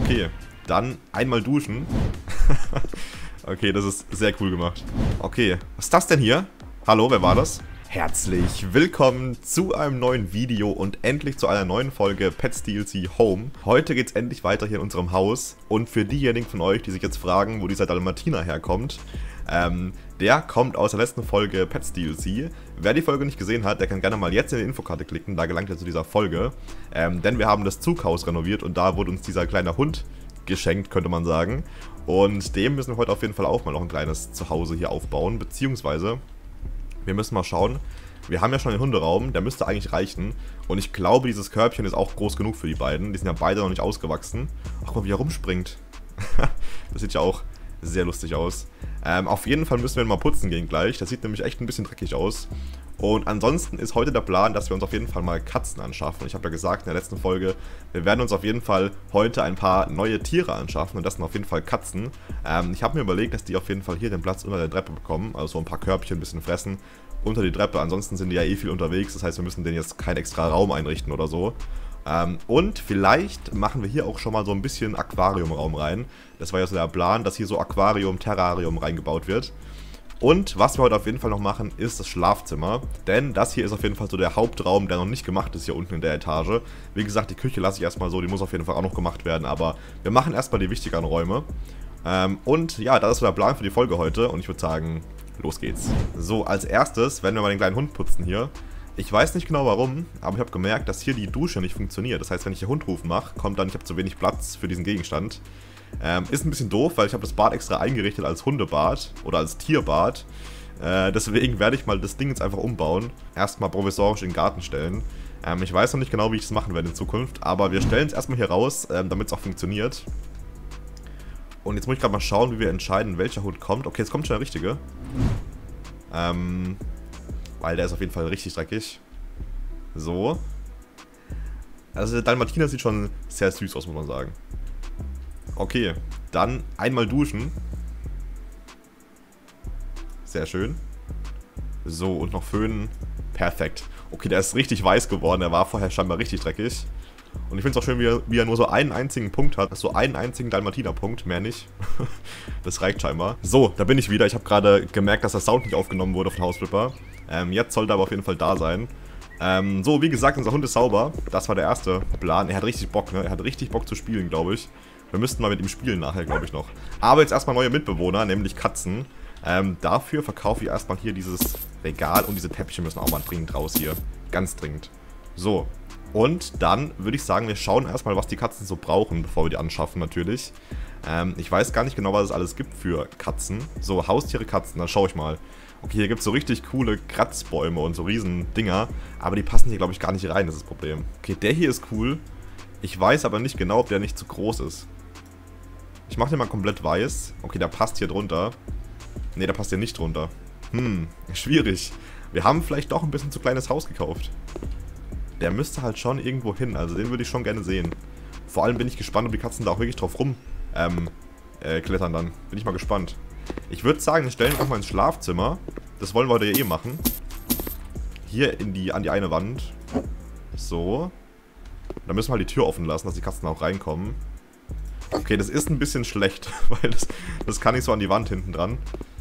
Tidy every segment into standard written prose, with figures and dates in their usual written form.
Okay, dann einmal duschen. Okay, das ist sehr cool gemacht. Okay, was ist das denn hier? Hallo, wer war das? Herzlich willkommen zu einem neuen Video und endlich zu einer neuen Folge Pets DLC Home. Heute geht es endlich weiter hier in unserem Haus und für diejenigen von euch, die sich jetzt fragen, wo dieser Dalmatiner herkommt, der kommt aus der letzten Folge Pets DLC. Wer die Folge nicht gesehen hat, der kann gerne mal jetzt in die Infokarte klicken, da gelangt er zu dieser Folge. Denn wir haben das Zughaus renoviert und da wurde uns dieser kleine Hund geschenkt, könnte man sagen. Und dem müssen wir heute auf jeden Fall auch mal noch ein kleines Zuhause hier aufbauen, beziehungsweise wir müssen mal schauen. Wir haben ja schon den Hunderaum, der müsste eigentlich reichen. Und ich glaube, dieses Körbchen ist auch groß genug für die beiden. Die sind ja beide noch nicht ausgewachsen. Ach, guck mal, wie er rumspringt. Das sieht ja auch sehr lustig aus. Auf jeden Fall müssen wir ihn mal putzen gehen gleich. Das sieht nämlich echt ein bisschen dreckig aus. Und ansonsten ist heute der Plan, dass wir uns auf jeden Fall mal Katzen anschaffen. Ich habe ja gesagt in der letzten Folge, wir werden uns auf jeden Fall heute ein paar neue Tiere anschaffen. Und das sind auf jeden Fall Katzen. Ich habe mir überlegt, dass die auf jeden Fall hier den Platz unter der Treppe bekommen. Also so ein paar Körbchen, ein bisschen fressen unter die Treppe. Ansonsten sind die ja eh viel unterwegs. Das heißt, wir müssen denen jetzt keinen extra Raum einrichten oder so. Und vielleicht machen wir hier auch schon mal so ein bisschen Aquariumraum rein. Das war ja so der Plan, dass hier so Aquarium, Terrarium reingebaut wird. Und was wir heute auf jeden Fall noch machen, ist das Schlafzimmer. Denn das hier ist auf jeden Fall so der Hauptraum, der noch nicht gemacht ist hier unten in der Etage. Wie gesagt, die Küche lasse ich erstmal so, die muss auf jeden Fall auch noch gemacht werden. Aber wir machen erstmal die wichtigeren Räume. Und ja, das ist so der Plan für die Folge heute. Und ich würde sagen, los geht's. So, als erstes werden wir mal den kleinen Hund putzen hier. Ich weiß nicht genau warum, aber ich habe gemerkt, dass hier die Dusche nicht funktioniert. Das heißt, wenn ich hier Hundruf mache, kommt dann, ich habe zu wenig Platz für diesen Gegenstand. Ist ein bisschen doof, weil ich habe das Bad extra eingerichtet als Hundebad oder als Tierbad. Deswegen werde ich mal das Ding jetzt einfach umbauen. Erstmal provisorisch in den Garten stellen. Ich weiß noch nicht genau, wie ich das machen werde in Zukunft, aber wir stellen es erstmal hier raus, damit es auch funktioniert. Und jetzt muss ich gerade mal schauen, wie wir entscheiden, welcher Hund kommt. Okay, jetzt kommt schon der richtige. Weil der ist auf jeden Fall richtig dreckig. So. Also der Dalmatiner sieht schon sehr süß aus, muss man sagen. Okay, dann einmal duschen. Sehr schön. So, und noch föhnen. Perfekt. Okay, der ist richtig weiß geworden. Der war vorher scheinbar richtig dreckig. Und ich finde es auch schön, wie er nur so einen einzigen Punkt hat. So einen einzigen Dalmatiner-Punkt, mehr nicht. Das reicht scheinbar. So, da bin ich wieder. Ich habe gerade gemerkt, dass der Sound nicht aufgenommen wurde von Hausflipper. Jetzt sollte er aber auf jeden Fall da sein. So, wie gesagt, unser Hund ist sauber. Das war der erste Plan. Er hat richtig Bock, ne? Er hat richtig Bock zu spielen, glaube ich. Wir müssten mal mit ihm spielen nachher, glaube ich noch. Aber jetzt erstmal neue Mitbewohner, nämlich Katzen. Dafür verkaufe ich erstmal hier dieses Regal und diese Teppiche müssen auch mal dringend raus hier. Ganz dringend. So. Und dann würde ich sagen, wir schauen erstmal, was die Katzen so brauchen, bevor wir die anschaffen natürlich. Ich weiß gar nicht genau, was es alles gibt für Katzen. So, Haustiere, Katzen, dann schaue ich mal. Okay, hier gibt es so richtig coole Kratzbäume und so riesen Dinger. Aber die passen hier, glaube ich, gar nicht rein, das ist das Problem. Okay, der hier ist cool. Ich weiß aber nicht genau, ob der nicht zu groß ist. Ich mache den mal komplett weiß. Okay, der passt hier drunter. Ne, der passt hier nicht drunter. Schwierig. Wir haben vielleicht doch ein bisschen zu kleines Haus gekauft. Der müsste halt schon irgendwo hin, also den würde ich schon gerne sehen. Vor allem bin ich gespannt, ob die Katzen da auch wirklich drauf rum klettern dann. Bin ich mal gespannt. Ich würde sagen, wir stellen ihn auch mal ins Schlafzimmer. Das wollen wir heute ja eh machen. Hier an die eine Wand. So. Da müssen wir halt die Tür offen lassen, dass die Katzen auch reinkommen. Okay, das ist ein bisschen schlecht, weil das kann nicht so an die Wand hinten dran.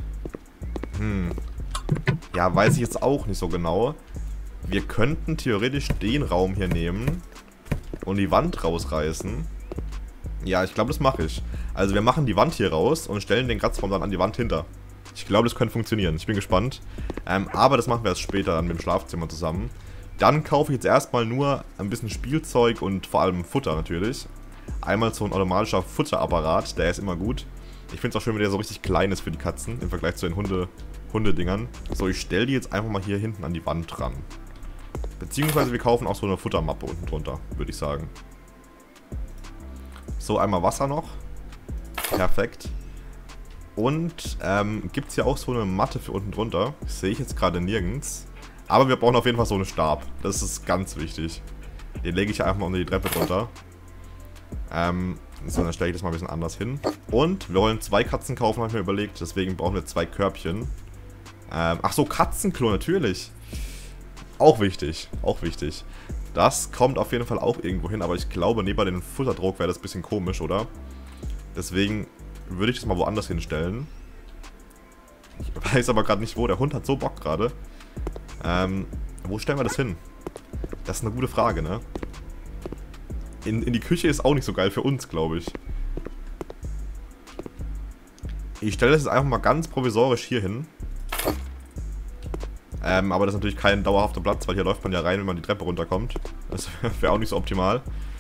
Ja, weiß ich jetzt auch nicht so genau. Wir könnten theoretisch den Raum hier nehmen und die Wand rausreißen. Ja, ich glaube, das mache ich. Also wir machen die Wand hier raus und stellen den Kratzbaum dann an die Wand hinter. Ich glaube, das könnte funktionieren. Ich bin gespannt. Aber das machen wir erst später dann mit dem Schlafzimmer zusammen. Dann kaufe ich jetzt erstmal nur ein bisschen Spielzeug und vor allem Futter natürlich. Einmal so ein automatischer Futterapparat, der ist immer gut. Ich finde es auch schön, wenn der so richtig klein ist für die Katzen im Vergleich zu den Hundedingern. So, ich stelle die jetzt einfach mal hier hinten an die Wand dran. Beziehungsweise wir kaufen auch so eine Futtermappe unten drunter, würde ich sagen. So, einmal Wasser noch. Perfekt. Und gibt es hier auch so eine Matte für unten drunter. Sehe ich jetzt gerade nirgends. Aber wir brauchen auf jeden Fall so einen Stab. Das ist ganz wichtig. Den lege ich einfach mal unter die Treppe drunter. So, dann stelle ich das mal ein bisschen anders hin. Und wir wollen 2 Katzen kaufen, habe ich mir überlegt. Deswegen brauchen wir 2 Körbchen. Ach so, Katzenklo, natürlich. Auch wichtig, auch wichtig. Das kommt auf jeden Fall auch irgendwo hin, aber ich glaube, neben dem Futterdruck wäre das ein bisschen komisch, oder? Deswegen würde ich das mal woanders hinstellen. Ich weiß aber gerade nicht wo. Der Hund hat so Bock gerade. Wo stellen wir das hin? Das ist eine gute Frage, ne? In die Küche ist auch nicht so geil für uns, glaube ich. Ich stelle das jetzt einfach mal ganz provisorisch hier hin. Aber das ist natürlich kein dauerhafter Platz, weil hier läuft man ja rein, wenn man die Treppe runterkommt. Das wäre auch nicht so optimal.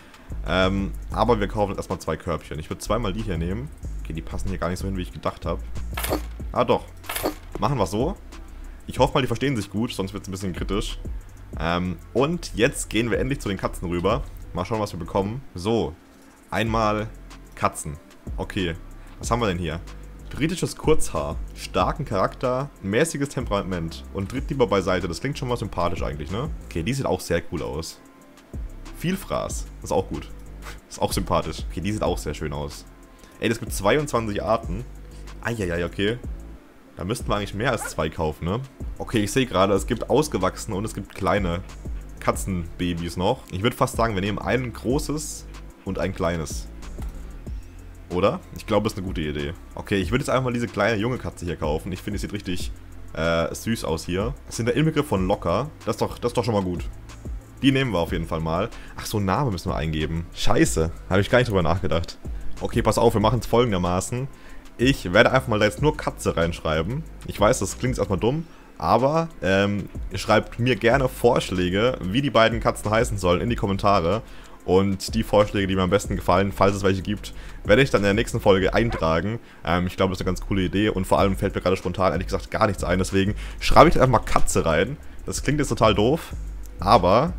Aber wir kaufen jetzt erstmal 2 Körbchen. Ich würde zweimal die hier nehmen. Okay, die passen hier gar nicht so hin, wie ich gedacht habe. Ah, doch. Machen wir so. Ich hoffe mal, die verstehen sich gut, sonst wird es ein bisschen kritisch. Und jetzt gehen wir endlich zu den Katzen rüber. Mal schauen, was wir bekommen. So, einmal Katzen. Okay, was haben wir denn hier? Britisches Kurzhaar, starken Charakter, mäßiges Temperament und tritt lieber beiseite. Das klingt schon mal sympathisch eigentlich, ne? Okay, die sieht auch sehr cool aus. Vielfraß, das ist auch gut. Ist auch sympathisch. Okay, die sieht auch sehr schön aus. Ey, das gibt 22 Arten. Eieiei, okay. Da müssten wir eigentlich mehr als 2 kaufen, ne? Okay, ich sehe gerade, es gibt ausgewachsene und es gibt kleine Katzenbabys noch. Ich würde fast sagen, wir nehmen ein großes und ein kleines. Oder? Ich glaube, das ist eine gute Idee. Okay, ich würde jetzt einfach mal diese kleine junge Katze hier kaufen. Ich finde, die sieht richtig süß aus hier. Das sind der Inbegriff von locker. Das ist doch schon mal gut. Die nehmen wir auf jeden Fall mal. Ach so, Name müssen wir eingeben. Scheiße, habe ich gar nicht drüber nachgedacht. Okay, pass auf, wir machen es folgendermaßen. Ich werde einfach mal da jetzt nur Katze reinschreiben. Ich weiß, das klingt jetzt erstmal dumm, aber ihr schreibt mir gerne Vorschläge, wie die beiden Katzen heißen sollen, in die Kommentare. Und die Vorschläge, die mir am besten gefallen, falls es welche gibt, werde ich dann in der nächsten Folge eintragen. Ich glaube, das ist eine ganz coole Idee und vor allem fällt mir gerade spontan ehrlich gesagt gar nichts ein. Deswegen schreibe ich einfach mal Katze rein. Das klingt jetzt total doof, aber...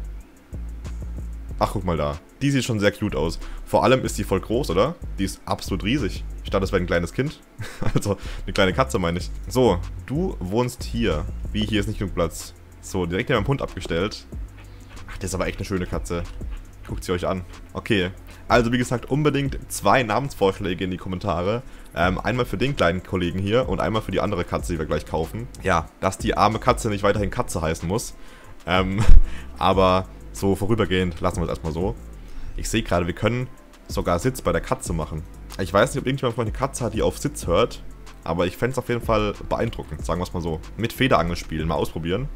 Ach, guck mal da. Die sieht schon sehr cute aus. Vor allem ist die voll groß, oder? Die ist absolut riesig. Ich dachte, das wäre ein kleines Kind. Also, eine kleine Katze, meine ich. So, du wohnst hier. Wie, hier ist nicht genug Platz. So, direkt neben meinem Hund abgestellt. Ach, das ist aber echt eine schöne Katze. Guckt sie euch an. Okay. Also, wie gesagt, unbedingt 2 Namensvorschläge in die Kommentare. Einmal für den kleinen Kollegen hier und einmal für die andere Katze, die wir gleich kaufen. Ja, dass die arme Katze nicht weiterhin Katze heißen muss. Aber so vorübergehend lassen wir es erstmal so. Ich sehe gerade, wir können sogar Sitz bei der Katze machen. Ich weiß nicht, ob irgendjemand eine Katze hat, die auf Sitz hört. Aber ich fände es auf jeden Fall beeindruckend, sagen wir es mal so. Mit Federangel spielen, mal ausprobieren.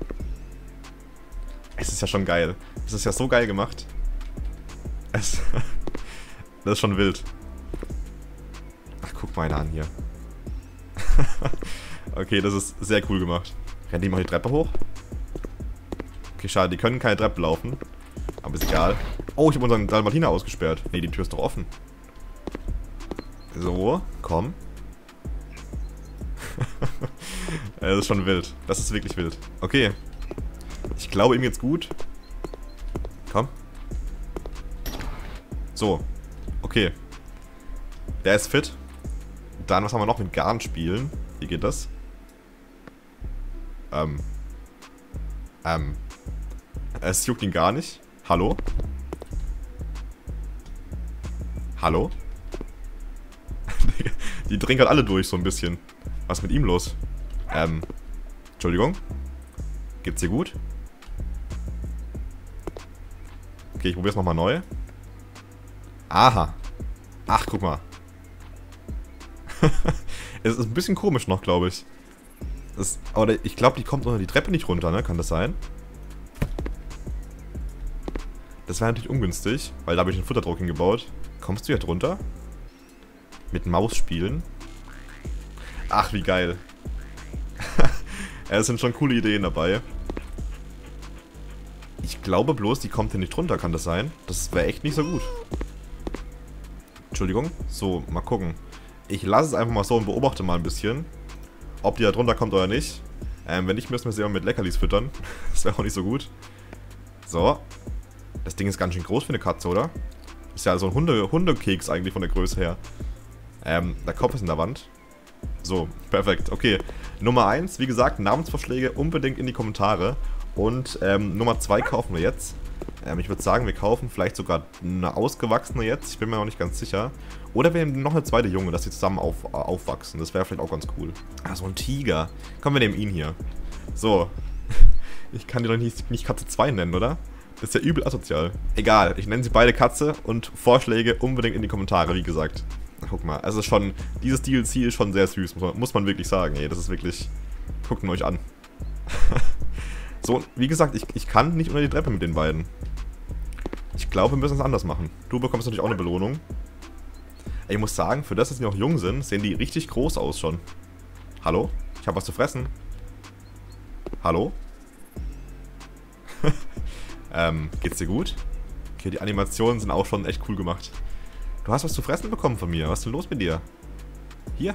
Es ist ja schon geil. Es ist ja so geil gemacht. Das ist schon wild. Ach, guck mal einer an hier. Okay, das ist sehr cool gemacht. Rennen die mal die Treppe hoch? Okay, schade, die können keine Treppe laufen. Aber ist egal. Oh, ich habe unseren Dalmatiner ausgesperrt. Ne, die Tür ist doch offen. So, komm. Das ist schon wild. Das ist wirklich wild. Okay. Ich glaube, ihm geht's gut. Komm. So. Okay. Der ist fit. Dann, was haben wir noch mit Garn spielen? Wie geht das? Es juckt ihn gar nicht. Hallo? Hallo? Die drehen gerade alle durch, so ein bisschen. Was ist mit ihm los? Entschuldigung? Geht's dir gut? Okay, ich probiere es nochmal neu. Aha. Ach, guck mal. Es ist ein bisschen komisch noch, glaube ich. Aber ich glaube, die kommt unter die Treppe nicht runter, ne? Kann das sein? Das wäre natürlich ungünstig, weil da habe ich einen Futterdruck hingebaut. Kommst du hier drunter? Mit Maus spielen? Ach, wie geil. Es sind schon coole Ideen dabei. Ich glaube bloß, die kommt hier nicht runter, kann das sein? Das wäre echt nicht so gut. Entschuldigung. So, mal gucken. Ich lasse es einfach mal so und beobachte mal ein bisschen, ob die da drunter kommt oder nicht. Wenn nicht, müssen wir sie immer mit Leckerlis füttern. Das wäre auch nicht so gut. So. Das Ding ist ganz schön groß für eine Katze, oder? Ist ja so ein Hundekeks eigentlich von der Größe her. Der Kopf ist in der Wand. So, perfekt. Okay. Nummer 1, wie gesagt, Namensvorschläge unbedingt in die Kommentare. Und Nummer 2 kaufen wir jetzt. Ich würde sagen, wir kaufen vielleicht sogar eine ausgewachsene jetzt. Ich bin mir noch nicht ganz sicher. Oder wir nehmen noch eine zweite Junge, dass sie zusammen aufwachsen. Das wäre vielleicht auch ganz cool. Ah, so ein Tiger. Komm, wir nehmen ihn hier. So. Ich kann die doch nicht Katze 2 nennen, oder? Das ist ja übel asozial. Egal, ich nenne sie beide Katze und Vorschläge unbedingt in die Kommentare, wie gesagt. Guck mal, also schon, dieses DLC ist schon sehr süß, muss man wirklich sagen, ey. Das ist wirklich, guckt ihn euch an. So, wie gesagt, ich kann nicht unter die Treppe mit den beiden. Ich glaube, wir müssen es anders machen. Du bekommst natürlich auch eine Belohnung. Ich muss sagen, für das, dass die noch jung sind, sehen die richtig groß aus schon. Hallo? Ich habe was zu fressen. Hallo? Geht's dir gut? Okay, die Animationen sind auch schon echt cool gemacht. Du hast was zu fressen bekommen von mir. Was ist denn los mit dir? Hier.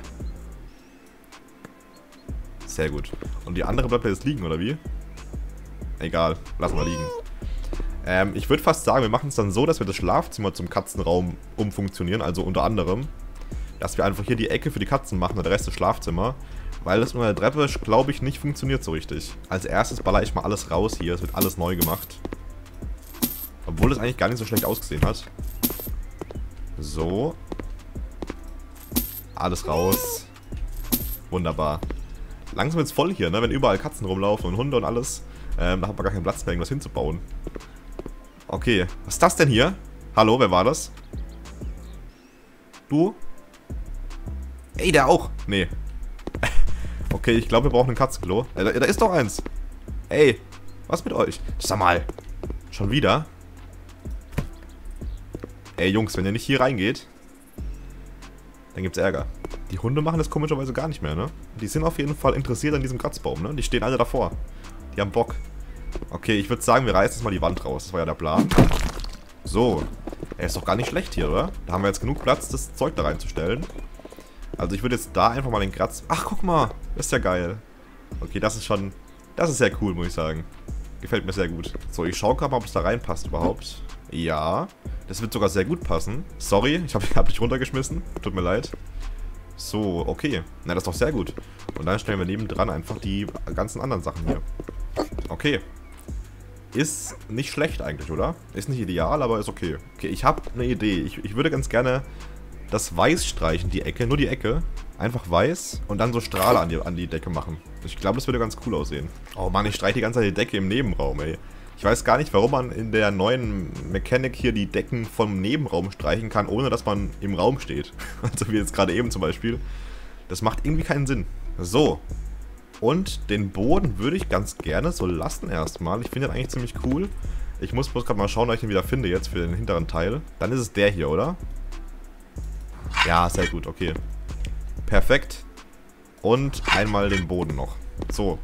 Sehr gut. Und die andere bleibt jetzt liegen, oder wie? Egal, lassen wir liegen. Ich würde fast sagen, wir machen es dann so, dass wir das Schlafzimmer zum Katzenraum umfunktionieren. Also unter anderem, dass wir einfach hier die Ecke für die Katzen machen und der Rest ist Schlafzimmer. Weil das unter der Treppe, glaube ich, nicht funktioniert so richtig. Als erstes baller ich mal alles raus hier. Es wird alles neu gemacht. Obwohl es eigentlich gar nicht so schlecht ausgesehen hat. So. Alles raus. Wunderbar. Langsam wird's voll hier, ne? Wenn überall Katzen rumlaufen und Hunde und alles. Da hat man gar keinen Platz mehr, irgendwas hinzubauen. Okay. Was ist das denn hier? Hallo, wer war das? Du? Ey, der auch. Nee. Okay, ich glaube, wir brauchen ein Katzenklo. Da ist doch eins. Ey, was mit euch? Sag mal. Schon wieder? Ey, Jungs, wenn ihr nicht hier reingeht, dann gibt's Ärger. Die Hunde machen das komischerweise gar nicht mehr, ne? Die sind auf jeden Fall interessiert an diesem Kratzbaum, ne? Die stehen alle davor. Die haben Bock. Okay, ich würde sagen, wir reißen jetzt mal die Wand raus. Das war ja der Plan. So. Er ist doch gar nicht schlecht hier, oder? Da haben wir jetzt genug Platz, das Zeug da reinzustellen. Also ich würde jetzt da einfach mal den Kratz... Ach, guck mal. Das ist ja geil. Okay, das ist schon... Das ist sehr cool, muss ich sagen. Gefällt mir sehr gut. So, ich schaue gerade mal, ob es da reinpasst überhaupt. Ja. Das wird sogar sehr gut passen. Sorry, ich hab dich runtergeschmissen. Tut mir leid. So, okay. Na, das ist doch sehr gut. Und dann stellen wir nebendran einfach die ganzen anderen Sachen hier. Okay. Ist nicht schlecht eigentlich, oder? Ist nicht ideal, aber ist okay. Okay, ich habe eine Idee. Ich würde ganz gerne das Weiß streichen, die Ecke. Nur die Ecke. Einfach weiß. Und dann so Strahle an die Decke machen. Ich glaube, das würde ganz cool aussehen. Oh Mann, ich streiche die ganze Zeit die Decke im Nebenraum, ey. Ich weiß gar nicht, warum man in der neuen Mechanik hier die Decken vom Nebenraum streichen kann, ohne dass man im Raum steht. Also wie jetzt gerade eben zum Beispiel. Das macht irgendwie keinen Sinn. So. Und den Boden würde ich ganz gerne so lassen erstmal. Ich finde den eigentlich ziemlich cool. Ich muss bloß gerade mal schauen, ob ich den wieder finde jetzt für den hinteren Teil. Dann ist es der hier, oder? Ja, sehr gut, okay. Perfekt. Und einmal den Boden noch. So.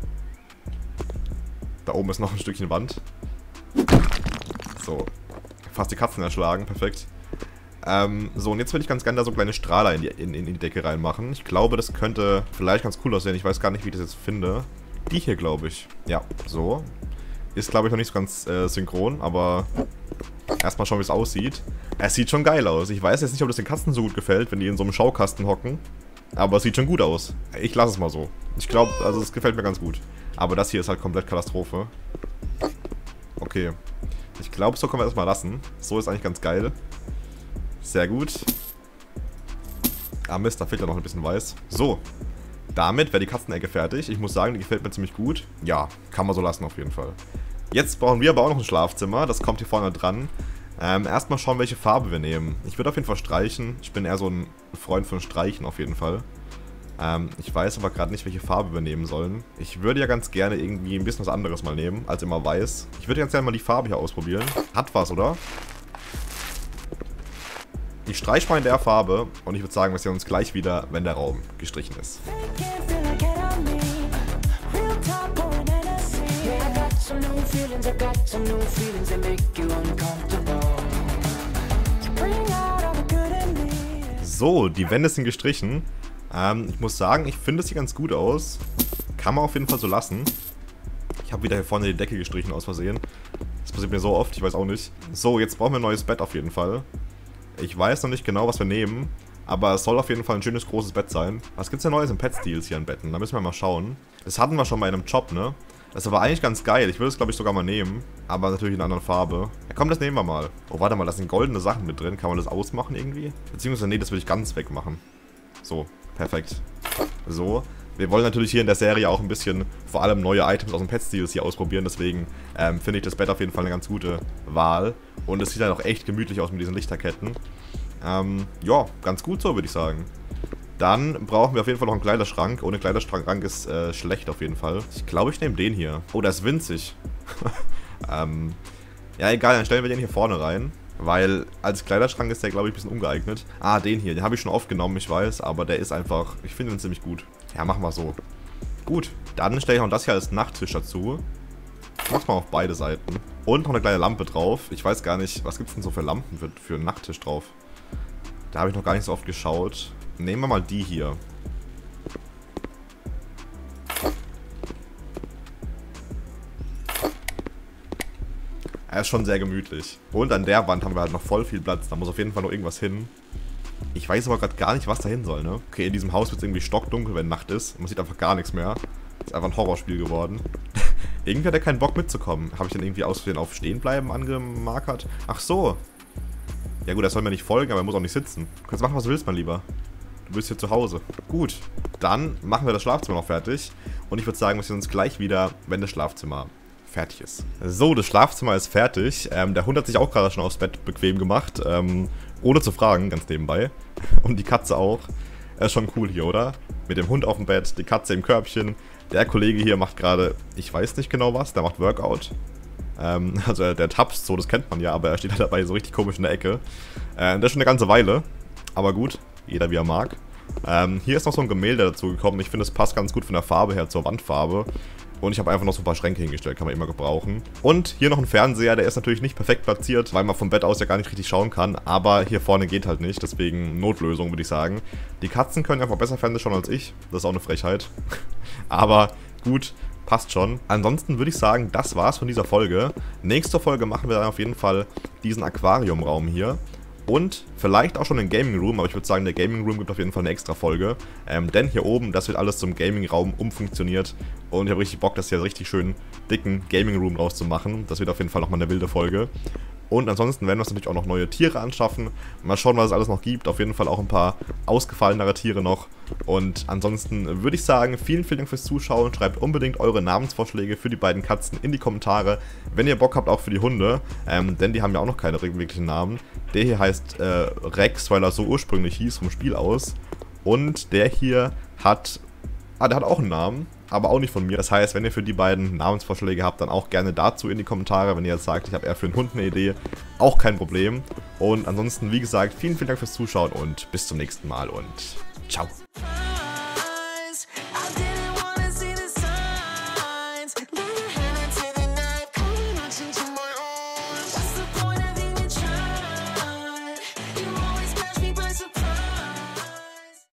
Da oben ist noch ein Stückchen Wand. So. Fast die Katzen erschlagen, perfekt. So, und jetzt würde ich ganz gerne da so kleine Strahler in die Decke reinmachen. Ich glaube, das könnte vielleicht ganz cool aussehen. Ich weiß gar nicht, wie ich das jetzt finde. Die hier, glaube ich. Ja, so. Ist, glaube ich, noch nicht so ganz synchron, aber erstmal schauen, wie es aussieht. Es sieht schon geil aus. Ich weiß jetzt nicht, ob das den Katzen so gut gefällt, wenn die in so einem Schaukasten hocken. Aber es sieht schon gut aus. Ich lasse es mal so. Ich glaube, also es gefällt mir ganz gut. Aber das hier ist halt komplett Katastrophe. Okay. Ich glaube, so können wir das mal lassen. So ist eigentlich ganz geil. Sehr gut. Ah Mist, da fehlt ja noch ein bisschen Weiß. So. Damit wäre die Katzenecke fertig. Ich muss sagen, die gefällt mir ziemlich gut. Ja, kann man so lassen auf jeden Fall. Jetzt brauchen wir aber auch noch ein Schlafzimmer. Das kommt hier vorne dran. Erstmal schauen, welche Farbe wir nehmen. Ich würde auf jeden Fall streichen. Ich bin eher so ein Freund von Streichen auf jeden Fall. Ich weiß aber gerade nicht, welche Farbe wir nehmen sollen. Ich würde ja ganz gerne irgendwie ein bisschen was anderes mal nehmen, als immer weiß. Ich würde ganz gerne mal die Farbe hier ausprobieren. Hat was, oder? Ich streiche mal in der Farbe und ich würde sagen, wir sehen uns gleich wieder, wenn der Raum gestrichen ist. So, die Wände sind gestrichen. Ich muss sagen, ich finde, es sieht ganz gut aus. Kann man auf jeden Fall so lassen. Ich habe wieder hier vorne die Decke gestrichen aus Versehen. Das passiert mir so oft, ich weiß auch nicht. So, jetzt brauchen wir ein neues Bett auf jeden Fall. Ich weiß noch nicht genau, was wir nehmen. Aber es soll auf jeden Fall ein schönes, großes Bett sein. Was gibt's denn Neues im Pet-Steals hier an Betten? Da müssen wir mal schauen. Das hatten wir schon bei einem Job, ne? Das ist aber eigentlich ganz geil. Ich würde es, glaube ich, sogar mal nehmen. Aber natürlich in einer anderen Farbe. Ja, komm, das nehmen wir mal. Oh, warte mal, da sind goldene Sachen mit drin. Kann man das ausmachen irgendwie? Beziehungsweise, nee, das würde ich ganz wegmachen. So, perfekt. So, Wir wollen natürlich hier in der Serie auch ein bisschen vor allem neue Items aus dem Pet-Steals hier ausprobieren, deswegen finde ich das Bett auf jeden Fall eine ganz gute Wahl. Und es sieht dann auch echt gemütlich aus mit diesen Lichterketten. Ja, ganz gut so, würde ich sagen. Dann brauchen wir auf jeden Fall noch einen Kleiderschrank. Ohne Kleiderschrank ist schlecht auf jeden Fall. Ich glaube, ich nehme den hier. Oh, der ist winzig. Ja, egal, dann stellen wir den hier vorne rein. Weil als Kleiderschrank ist der, glaube ich, ein bisschen ungeeignet. Ah, den hier. Den habe ich schon aufgenommen, ich weiß. Aber der ist einfach... Ich finde ihn ziemlich gut. Ja, machen wir so. Gut, dann stelle ich noch das hier als Nachttisch dazu. Mach's mal auf beide Seiten. Und noch eine kleine Lampe drauf. Ich weiß gar nicht, was gibt es denn so für Lampen für einen Nachttisch drauf? Da habe ich noch gar nicht so oft geschaut. Nehmen wir mal die hier. Er ist schon sehr gemütlich. Und an der Wand haben wir halt noch voll viel Platz. Da muss auf jeden Fall noch irgendwas hin. Ich weiß aber gerade gar nicht, was da hin soll, ne? Okay, in diesem Haus wird es irgendwie stockdunkel, wenn Nacht ist. Man sieht einfach gar nichts mehr. Ist einfach ein Horrorspiel geworden. Irgendwie hat er keinen Bock mitzukommen. Habe ich den irgendwie aus Versehen auf Stehenbleiben angemarkert? Ach so. Ja gut, er soll mir nicht folgen, aber er muss auch nicht sitzen. Du kannst machen, was du willst, mein Lieber. Du bist hier zu Hause. Gut, dann machen wir das Schlafzimmer noch fertig. Und ich würde sagen, wir sehen uns gleich wieder, wenn das Schlafzimmer fertig ist. So, das Schlafzimmer ist fertig. Der Hund hat sich auch gerade schon aufs Bett bequem gemacht. Ohne zu fragen, ganz nebenbei. Und die Katze auch. Ist schon cool hier, oder? Mit dem Hund auf dem Bett, die Katze im Körbchen. Der Kollege hier macht gerade, ich weiß nicht genau was, der macht Workout. Also der tapst so, das kennt man ja, aber er steht halt dabei so richtig komisch in der Ecke. Das ist schon eine ganze Weile. Aber gut, jeder wie er mag. Hier ist noch so ein Gemälde dazu gekommen. Ich finde, es passt ganz gut von der Farbe her zur Wandfarbe. Und ich habe einfach noch so ein paar Schränke hingestellt, kann man immer gebrauchen. Und hier noch ein Fernseher, der ist natürlich nicht perfekt platziert, weil man vom Bett aus ja gar nicht richtig schauen kann. Aber hier vorne geht halt nicht, deswegen Notlösung, würde ich sagen. Die Katzen können einfach besser Fernsehen schauen als ich. Das ist auch eine Frechheit. Aber gut, passt schon. Ansonsten würde ich sagen, das war's von dieser Folge. Nächste Folge machen wir dann auf jeden Fall diesen Aquariumraum hier. Und vielleicht auch schon den Gaming Room, aber ich würde sagen, der Gaming Room gibt auf jeden Fall eine extra Folge. Denn hier oben, das wird alles zum Gaming Raum umfunktioniert. Und ich habe richtig Bock, das hier richtig schön dicken Gaming Room rauszumachen. Das wird auf jeden Fall nochmal eine wilde Folge. Und ansonsten werden wir uns natürlich auch noch neue Tiere anschaffen. Mal schauen, was es alles noch gibt. Auf jeden Fall auch ein paar ausgefallenere Tiere noch. Und ansonsten würde ich sagen, vielen Dank fürs Zuschauen. Schreibt unbedingt eure Namensvorschläge für die beiden Katzen in die Kommentare. Wenn ihr Bock habt, auch für die Hunde. Denn die haben ja auch noch keine wirklichen Namen. Der hier heißt Rex, weil er so ursprünglich hieß vom Spiel aus. Und der hier hat... der hat auch einen Namen, aber auch nicht von mir. Das heißt, wenn ihr für die beiden Namensvorschläge habt, dann auch gerne dazu in die Kommentare. Wenn ihr jetzt sagt, ich habe eher für einen Hund eine Idee, auch kein Problem. Und ansonsten, wie gesagt, vielen Dank fürs Zuschauen und bis zum nächsten Mal und ciao.